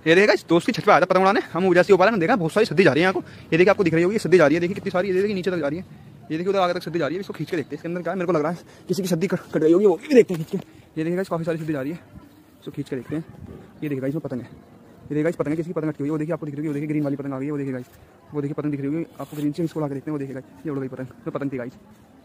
ये देखिए गाइस, दोस्त की छत पे आया था पतंग उड़ाने, हम जैसे ऊपर देखा बहुत सारी सद्दी जा रही है यहाँ को। ये देखिए आपको दिख रही होगी, सद्दी जा रही है, देखिए कितनी सारी, ये देखिए नीचे तक जा रही है, ये देखिए उधर आगे तक सद्दी जा रही है। इसको खींच के देखते हैं इसके अंदर क्या है, मेरे को लग रहा है किसी की सद्दी कट गई होगी, वो भी देखते हैं खींच के। ये देखिए गाइस काफी सारी सद्दी जा रही है, इसको खींच के देखते हैं। ये देखिए गाइस इसमें पतंग है, ये देखिए गाइस पतंग है, किसी की पतंग अटकी हुई है, वो देखिए आपको दिख रही है, वो देखिए ग्रीन वाली पतंग आ गई है, वो देखिए गाइस, वो देखिए पतंग दिख रही होगी आपको ग्रीन से, इसको ला के देखते हैं। वो देखिए गाइस ये उड़ गई पतंग, तो पतंग थी गाइस।